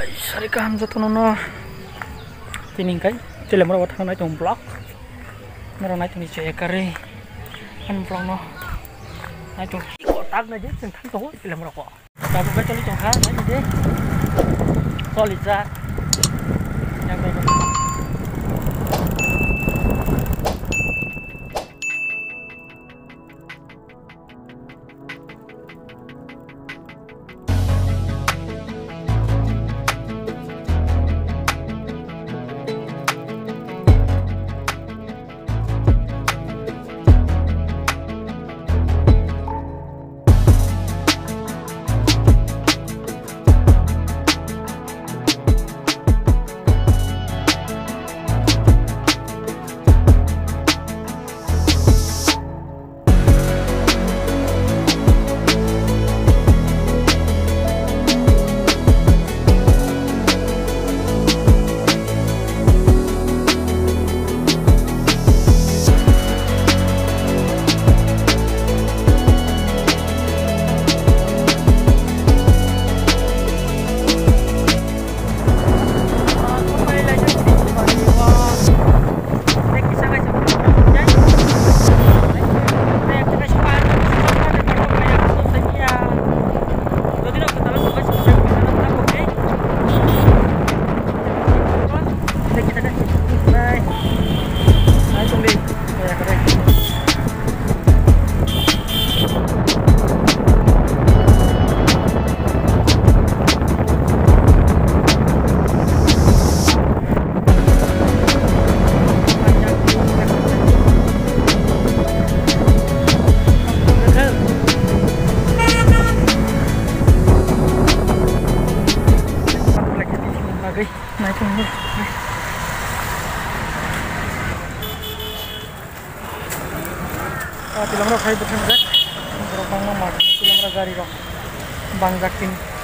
guys, hari kaham jatuh tiningkai Telimura wat naik tong blog nara naik tong cek kare kan blog no naik tong kotak na je sing thang tong Telimura ko tapi ka choli tong ha naik je solid za yang baik. Naik tunggu. Telimura khai betul betul. Berapa lama? Telimura gari kok. Bang Jakin.